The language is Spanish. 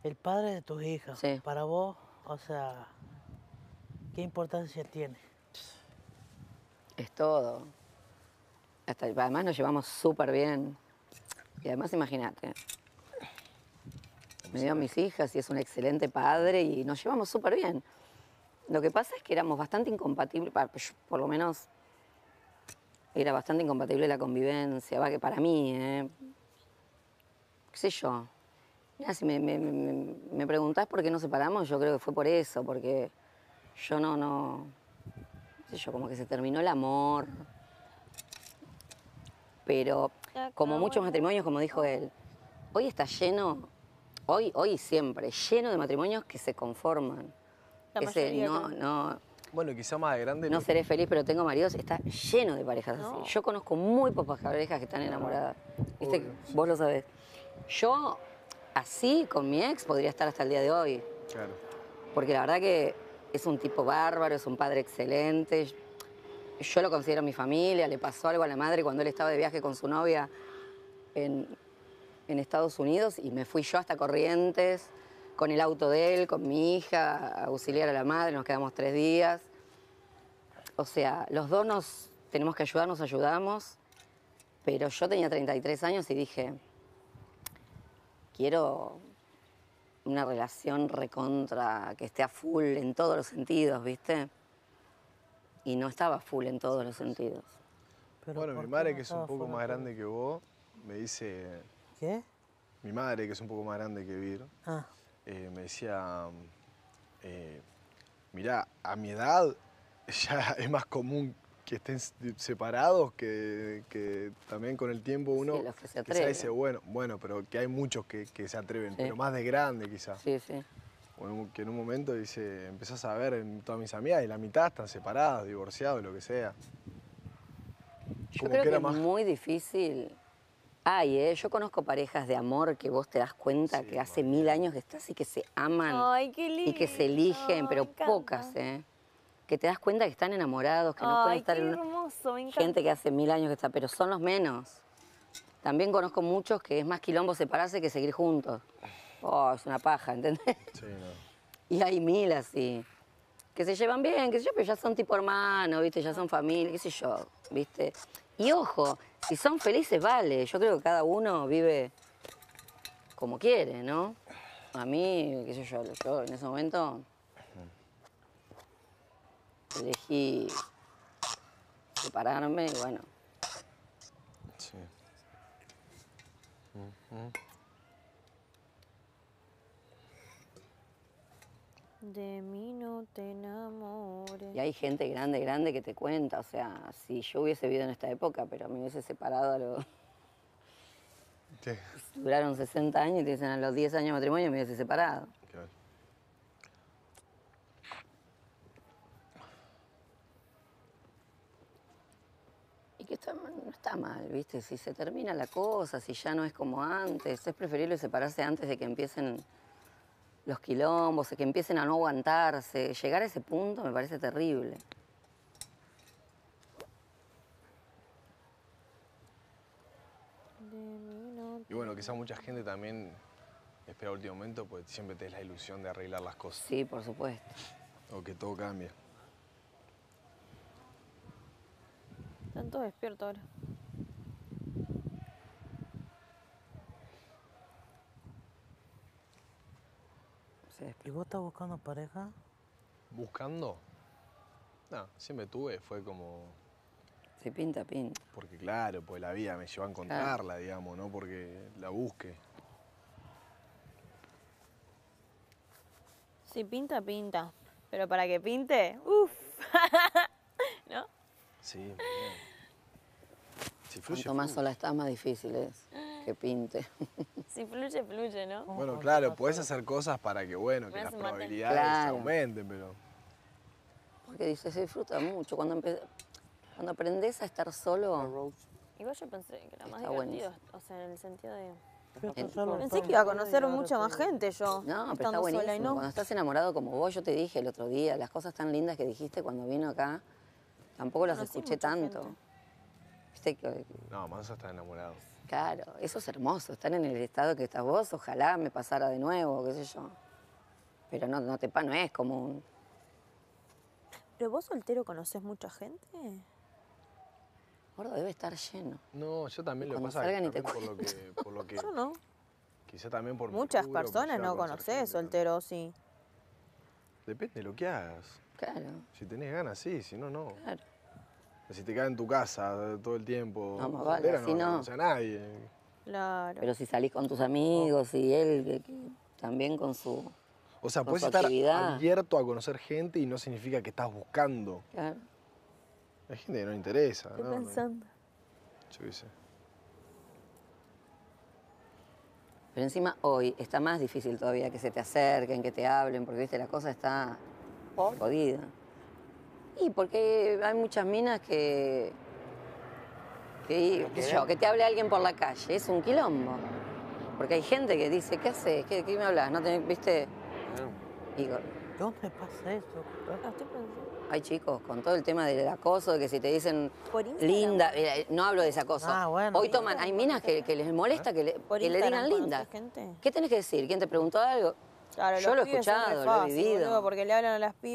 El padre de tus hijas, Sí. para vos, o sea, ¿qué importancia tiene? Es todo. Además nos llevamos súper bien. Y además imagínate, me dio a mis hijas y es un excelente padre y nos llevamos súper bien. Lo que pasa es que éramos bastante incompatibles, por lo menos era bastante incompatible la convivencia, va que para mí, qué sé yo. Mira, si me preguntás por qué nos separamos, yo creo que fue por eso, porque yo qué sé yo, como que se terminó el amor. Pero como muchos matrimonios, como dijo él, hoy está lleno, hoy y siempre, lleno de matrimonios que se conforman. La Ese mayoría, creo. Bueno, quizá más de grande. no seré feliz, pero tengo maridos, está lleno de parejas No. así. Yo conozco muy pocas parejas que están enamoradas. ¿Viste? Vos lo sabés. Yo, así, con mi ex, podría estar hasta el día de hoy. Claro. Porque la verdad que es un tipo bárbaro, es un padre excelente. Yo lo considero mi familia, le pasó algo a la madre cuando él estaba de viaje con su novia en Estados Unidos y me fui yo hasta Corrientes con el auto de él, con mi hija, a auxiliar a la madre, nos quedamos 3 días. O sea, los dos nos tenemos que ayudar, nos ayudamos, pero yo tenía 33 años y dije, quiero una relación recontra, que esté a full en todos los sentidos, ¿viste? Y no estaba full en todos los sentidos. Pero Bueno, ¿por mi qué madre, no que es un estaba poco fuera más todo? grande que vos, me dice... ¿Qué? Mi madre, que es un poco más grande que Vir, Ah, me decía, mirá, a mi edad ya es más común que estén separados que también con el tiempo uno Sí, los que se quizá atreven. dice, bueno, pero que hay muchos que se atreven, Sí. pero más de grande quizás. Sí, sí. Que en un momento dice, empezás a ver en todas mis amigas y la mitad están separadas, divorciados, lo que sea. Yo Como creo que era es más... muy difícil. Yo conozco parejas de amor que vos te das cuenta Sí, que hace más 1000 bien. años que estás y que se aman Ay, qué lindo. y que se eligen, pero me encanta. pocas, que te das cuenta que están enamorados, que no pueden Ay, estar qué en hermoso, me encanta. gente que hace 1000 años que está, pero son los menos. También conozco muchos que es más quilombo separarse que seguir juntos. Oh, es una paja, ¿entendés? Sí, no. Y hay 1000 así, que se llevan bien, qué sé yo, pero ya son tipo hermanos, ¿viste? Ya son familia, qué sé yo, ¿viste? Y ojo, si son felices, vale. Yo creo que cada uno vive como quiere, ¿no? A mí, qué sé yo en ese momento elegí separarme y bueno, Sí. De mí no te enamores. y hay gente grande que te cuenta, o sea, si yo hubiese vivido en esta época, pero me hubiese separado a los... Sí, Duraron 60 años y te dicen a los 10 años de matrimonio me hubiese separado. claro. Y que no está mal, ¿viste? Si se termina la cosa, si ya no es como antes, es preferible separarse antes de que empiecen los quilombos, de que empiecen a no aguantarse. Llegar a ese punto me parece terrible. De mí no te Y bueno, quizá mucha gente también espera al último momento, pues siempre tenés la ilusión de arreglar las cosas. Sí, por supuesto. O que todo cambie. Están todos despiertos ahora. ¿y vos estás buscando pareja? ¿Buscando? No, siempre tuve, fue como... Si pinta, pinta. Porque claro, pues la vida me llevó a encontrarla, digamos, no porque la busque. Si pinta, pinta. Pero para que pinte, uff. ¿No? Sí, muy bien. Si fluye, Cuanto más fluye. sola estás, más difícil es que pinte. Si fluye, fluye, ¿no? Bueno, claro, podés hacer cosas para que, bueno, que Me las hace mate. probabilidades Claro. aumenten, pero... Porque dice, se disfruta mucho. Cuando aprendes a estar solo, Igual yo pensé que era más Está divertido. buenísimo. O sea, en el sentido de... Pensé Pensé que iba a conocer mucha más gente yo. no, pero está estando sola buenísimo. y no. Cuando estás enamorado como vos, yo te dije el otro día, las cosas tan lindas que dijiste cuando vino acá, tampoco las Conocí escuché mucha tanto. gente. Viste que No, Manso está enamorado. Claro, eso es hermoso, estar en el estado que estás vos, ojalá me pasara de nuevo, qué sé yo. Pero no es común. ¿Pero vos soltero conocés mucha gente? Gordo, debe estar lleno. No, yo también lo que Cuando pasa es salgan que y te también por lo que Yo no. quizá también por mi Muchas laburo, personas llego a no conocer conocés gente también. soltero, sí. Depende de lo que hagas. Claro, Si tenés ganas, sí, si no, no. claro. Si te quedas en tu casa todo el tiempo, No, más vale, soltera, así no. no conoces a nadie. Claro. Pero si salís con tus amigos y él que también con su... O sea, Con puedes su estar actividad. abierto a conocer gente y no significa que estás buscando. Claro. Hay gente que no le interesa, Estoy ¿no? pensando. Yo qué sé. Pero encima hoy está más difícil todavía que se te acerquen, que te hablen, porque viste, la cosa está jodida. Y porque hay muchas minas qué sé yo, que te hable alguien por la calle, es un quilombo. Porque hay gente que dice, ¿qué haces? ¿Qué me hablas? ¿No tenés, viste? Y ¿Dónde pasa eso? Ah, estoy pensando. hay chicos con todo el tema del acoso, de que si te dicen Por Instagram. linda, no hablo de ese acoso. Ah, bueno. Hoy toman, hay minas que les molesta que ¿Por le Instagram digan linda. conocés gente? ¿Qué tenés que decir? ¿Quién te preguntó algo? Claro, Yo los lo he pibes son re escuchado, lo he fácil, vivido. boludo, porque le hablan a las pibas.